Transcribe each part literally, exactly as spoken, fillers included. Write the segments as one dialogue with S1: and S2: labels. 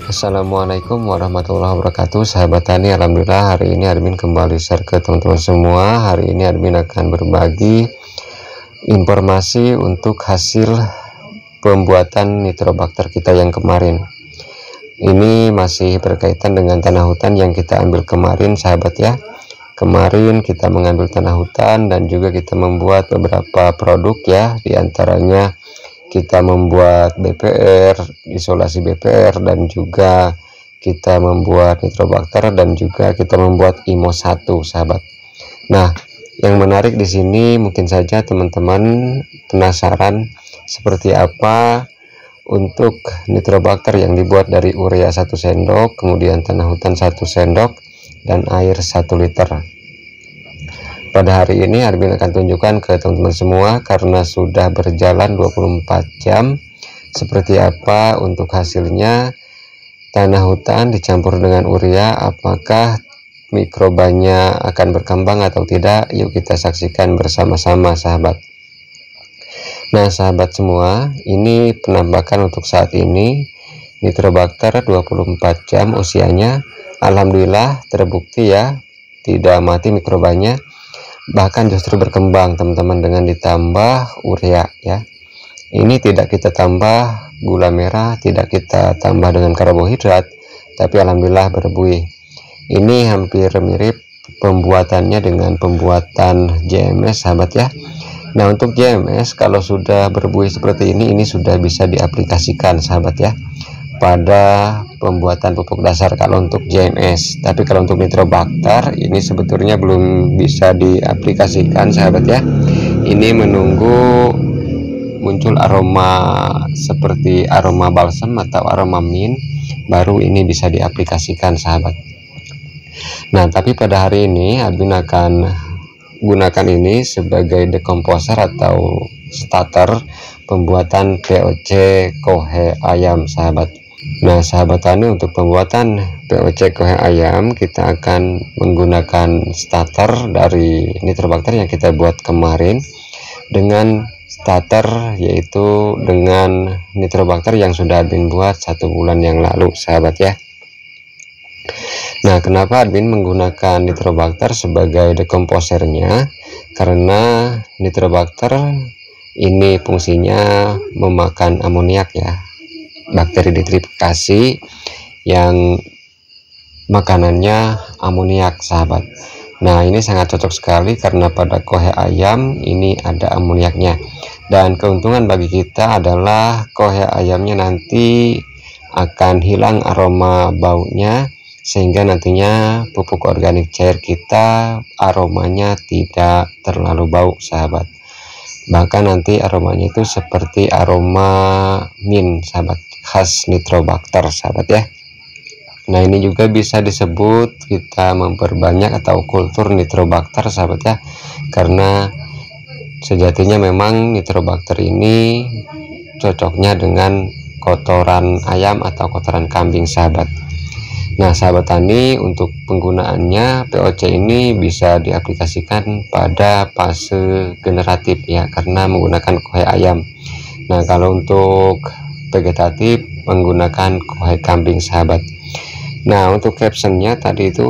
S1: Assalamualaikum warahmatullahi wabarakatuh, sahabat tani. Alhamdulillah hari ini admin kembali share ke teman-teman semua. Hari ini admin akan berbagi informasi untuk hasil pembuatan nitrobakter kita yang kemarin. Ini masih berkaitan dengan tanah hutan yang kita ambil kemarin, sahabat ya. Kemarin kita mengambil tanah hutan dan juga kita membuat beberapa produk ya, diantaranya kita membuat B P R, isolasi B P R, dan juga kita membuat nitrobakter, dan juga kita membuat I M O satu, sahabat. Nah, yang menarik di sini mungkin saja teman-teman penasaran seperti apa untuk nitrobakter yang dibuat dari urea satu sendok, kemudian tanah hutan satu sendok, dan air satu liter. Pada hari ini admin akan tunjukkan ke teman-teman semua, karena sudah berjalan dua puluh empat jam, seperti apa untuk hasilnya tanah hutan dicampur dengan urea. Apakah mikrobanya akan berkembang atau tidak? Yuk kita saksikan bersama-sama, sahabat. Nah, sahabat semua, ini penampakan untuk saat ini nitrobakter dua puluh empat jam usianya. Alhamdulillah terbukti ya, tidak mati mikrobanya, bahkan justru berkembang teman-teman, dengan ditambah urea ya. Ini tidak kita tambah gula merah, tidak kita tambah dengan karbohidrat, tapi alhamdulillah berbuih. Ini hampir mirip pembuatannya dengan pembuatan J M S, sahabat ya. Nah, untuk J M S kalau sudah berbuih seperti ini, ini sudah bisa diaplikasikan, sahabat ya, pada pembuatan pupuk dasar kalau untuk J M S. Tapi kalau untuk nitrobakter ini sebetulnya belum bisa diaplikasikan, sahabat ya. Ini menunggu muncul aroma seperti aroma balsam atau aroma mint, baru ini bisa diaplikasikan, sahabat. Nah, tapi pada hari ini admin akan gunakan ini sebagai dekomposer atau starter pembuatan P O C kohe ayam, sahabat. Nah, sahabat tani, untuk pembuatan P O C kohe ayam kita akan menggunakan starter dari nitrobakter yang kita buat kemarin dengan starter, yaitu dengan nitrobakter yang sudah admin buat satu bulan yang lalu, sahabat ya. Nah, kenapa admin menggunakan nitrobakter sebagai dekomposernya? Karena nitrobakter ini fungsinya memakan amoniak ya, bakteri nitrifikasi yang makanannya amoniak, sahabat. Nah, ini sangat cocok sekali karena pada kohe ayam ini ada amoniaknya, dan keuntungan bagi kita adalah kohe ayamnya nanti akan hilang aroma baunya, sehingga nantinya pupuk organik cair kita aromanya tidak terlalu bau, sahabat. Bahkan nanti aromanya itu seperti aroma mint, sahabat, khas nitrobakter, sahabat ya. Nah, ini juga bisa disebut kita memperbanyak atau kultur nitrobakter, sahabat ya, karena sejatinya memang nitrobakter ini cocoknya dengan kotoran ayam atau kotoran kambing, sahabat. Nah, sahabat tani, untuk penggunaannya P O C ini bisa diaplikasikan pada fase generatif ya, karena menggunakan kohe ayam. Nah, kalau untuk vegetatif menggunakan kohe kambing, sahabat. Nah, untuk captionnya tadi itu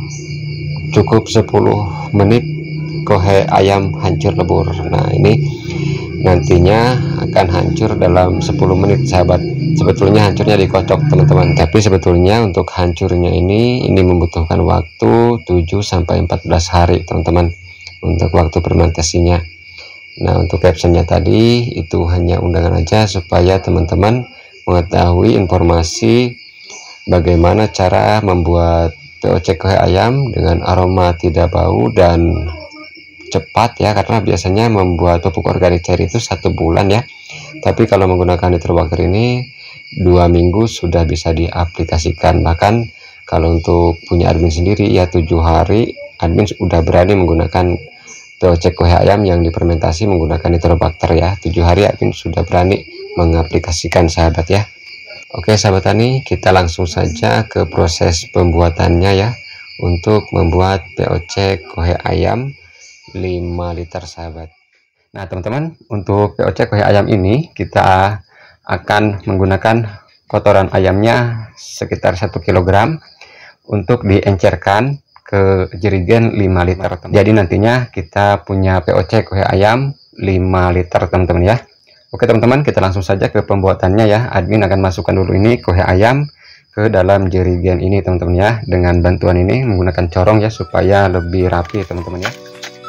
S1: cukup sepuluh menit kohe ayam hancur lebur. Nah, ini nantinya akan hancur dalam sepuluh menit, sahabat. Sebetulnya hancurnya dikocok, teman-teman, tapi sebetulnya untuk hancurnya ini ini membutuhkan waktu tujuh sampai empat belas hari, teman-teman, untuk waktu fermentasinya. Nah, untuk captionnya tadi itu hanya undangan aja supaya teman-teman mengetahui informasi bagaimana cara membuat P O C kohe ayam dengan aroma tidak bau dan cepat ya, karena biasanya membuat pupuk organik cair itu satu bulan ya, tapi kalau menggunakan nitrobakter ini dua minggu sudah bisa diaplikasikan. Bahkan kalau untuk punya admin sendiri ya tujuh hari admin sudah berani menggunakan P O C kohe ayam yang difermentasi menggunakan nitrobakter ya. Tujuh hari admin sudah berani mengaplikasikan, sahabat ya. Oke, sahabat tani, kita langsung saja ke proses pembuatannya ya, untuk membuat P O C kohe ayam lima liter, sahabat. Nah, teman-teman, untuk P O C kohe ayam ini kita akan menggunakan kotoran ayamnya sekitar satu kilogram untuk diencerkan ke jerigen lima liter. Jadi nantinya kita punya P O C kuhe ayam lima liter teman-teman ya. Oke teman-teman, kita langsung saja ke pembuatannya ya. Admin akan masukkan dulu ini kuhe ayam ke dalam jerigen ini teman-teman ya, dengan bantuan ini menggunakan corong ya supaya lebih rapi teman-teman ya.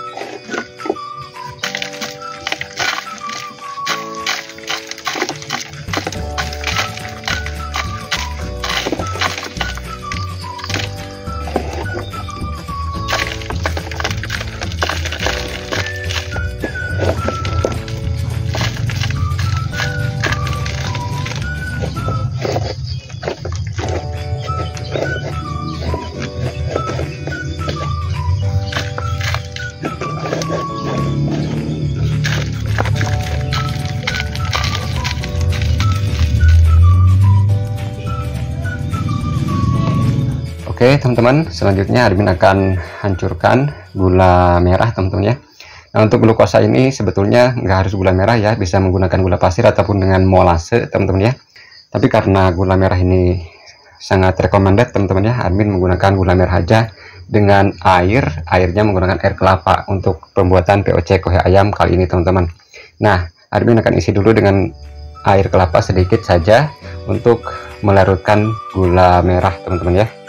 S1: Oke teman-teman, selanjutnya admin akan hancurkan gula merah teman-teman ya. Nah untuk glukosa ini sebetulnya nggak harus gula merah ya, bisa menggunakan gula pasir ataupun dengan molase teman-teman ya. Tapi karena gula merah ini sangat recommended teman-teman ya, admin menggunakan gula merah aja dengan air, airnya menggunakan air kelapa untuk pembuatan P O C kuhe ayam kali ini teman-teman. Nah admin akan isi dulu dengan air kelapa sedikit saja untuk melarutkan gula merah teman-teman ya.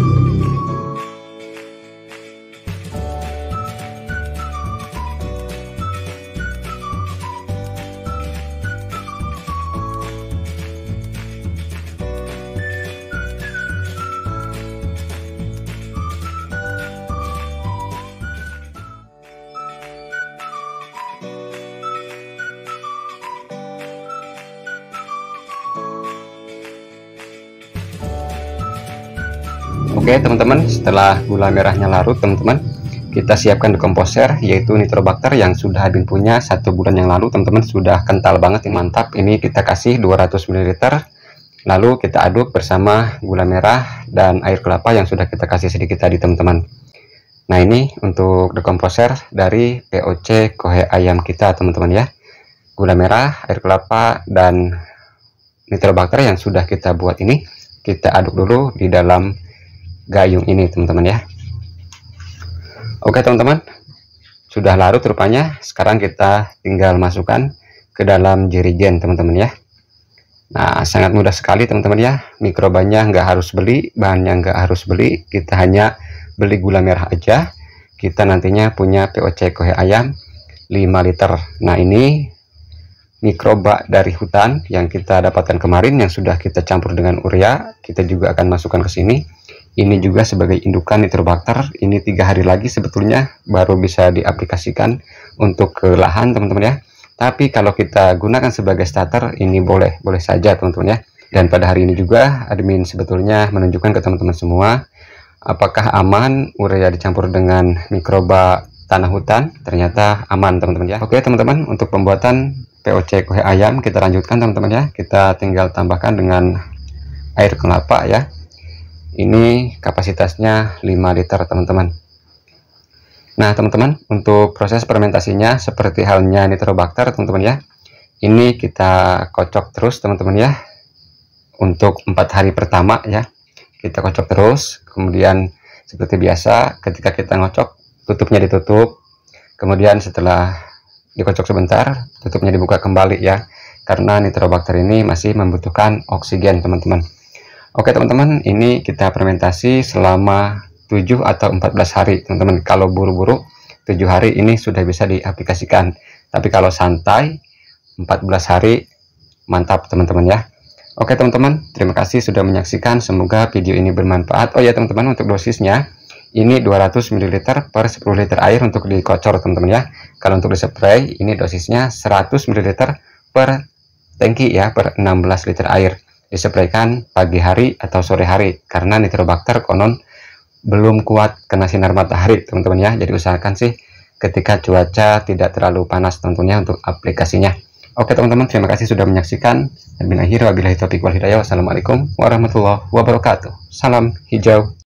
S1: Oke teman-teman, setelah gula merahnya larut teman-teman, kita siapkan dekomposer yaitu nitrobakter yang sudah admin punya satu bulan yang lalu teman-teman, sudah kental banget ini, mantap. Ini kita kasih dua ratus mililiter, lalu kita aduk bersama gula merah dan air kelapa yang sudah kita kasih sedikit tadi teman-teman. Nah ini untuk dekomposer dari P O C kuhe ayam kita teman-teman ya. Gula merah, air kelapa dan nitrobakter yang sudah kita buat ini kita aduk dulu di dalam gayung ini teman-teman ya. Oke teman-teman, sudah larut rupanya. Sekarang kita tinggal masukkan ke dalam jerigen teman-teman ya. Nah sangat mudah sekali teman-teman ya, mikrobanya nggak harus beli, bahannya nggak harus beli, kita hanya beli gula merah aja, kita nantinya punya P O C kuhe ayam lima liter. Nah ini mikroba dari hutan yang kita dapatkan kemarin yang sudah kita campur dengan urea, kita juga akan masukkan ke sini. Ini juga sebagai indukan nitrobakter, ini tiga hari lagi sebetulnya baru bisa diaplikasikan untuk ke lahan teman-teman ya. Tapi kalau kita gunakan sebagai starter, ini boleh boleh saja teman-teman ya. Dan pada hari ini juga admin sebetulnya menunjukkan ke teman-teman semua apakah aman urea dicampur dengan mikroba tanah hutan. Ternyata aman teman-teman ya. Oke teman-teman, untuk pembuatan P O C kuhe ayam kita lanjutkan teman-teman ya. Kita tinggal tambahkan dengan air kelapa ya. Ini kapasitasnya lima liter teman-teman. Nah teman-teman, untuk proses fermentasinya seperti halnya nitrobakter teman-teman ya, ini kita kocok terus teman-teman ya. Untuk empat hari pertama ya, kita kocok terus. Kemudian seperti biasa ketika kita ngocok, tutupnya ditutup. Kemudian setelah dikocok sebentar, tutupnya dibuka kembali ya, karena nitrobakter ini masih membutuhkan oksigen teman-teman. Oke teman-teman, ini kita fermentasi selama tujuh atau empat belas hari teman-teman. Kalau buru-buru tujuh hari ini sudah bisa diaplikasikan, tapi kalau santai empat belas hari mantap teman-teman ya. Oke teman-teman, terima kasih sudah menyaksikan, semoga video ini bermanfaat. Oh ya teman-teman, untuk dosisnya ini dua ratus mililiter per sepuluh liter air untuk dikocor teman-teman ya. Kalau untuk dispray ini dosisnya seratus mililiter per tangki ya, per enam belas liter air. Dispraykan pagi hari atau sore hari karena nitrobakter konon belum kuat kena sinar matahari teman-teman ya. Jadi usahakan sih ketika cuaca tidak terlalu panas tentunya untuk aplikasinya. Oke teman-teman, terima kasih sudah menyaksikan. Admin akhir, wabillahi taufiq wal hidayah. Wassalamualaikum warahmatullahi wabarakatuh. Salam hijau.